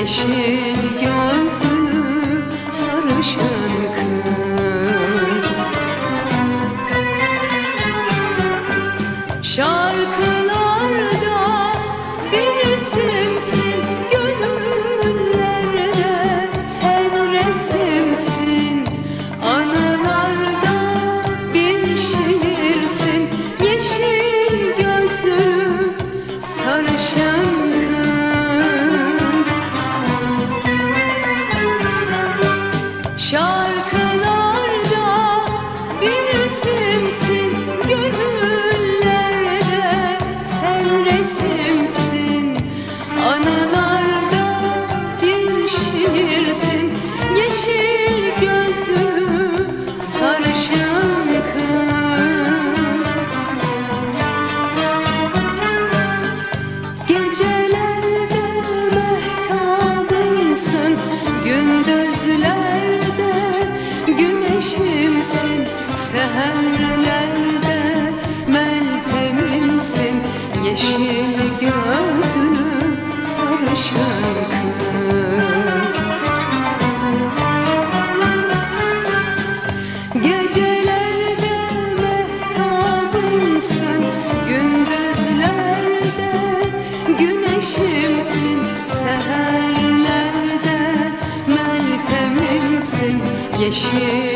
yeşil gözlü sarışın kız. Şarkılarda bir isimsin, gönüllerde sen resimsin, anılarda bir şiirsin, yeşil gözlü sarışın kız. Şarkılarda bir isimsin, gönüllerde sen resimsin, anılarda bir şiirsin, yeşil gözlü sarışın kız. Gecelerde mehtabımsın, gündüzlerde güneşimsin, seherlerde meltemimsin, yeşil gözlü sarışın kız. Gecelerde mehtabımsın, gündüzlerde güneşimsin, seherlerde meltemimsin, yeşil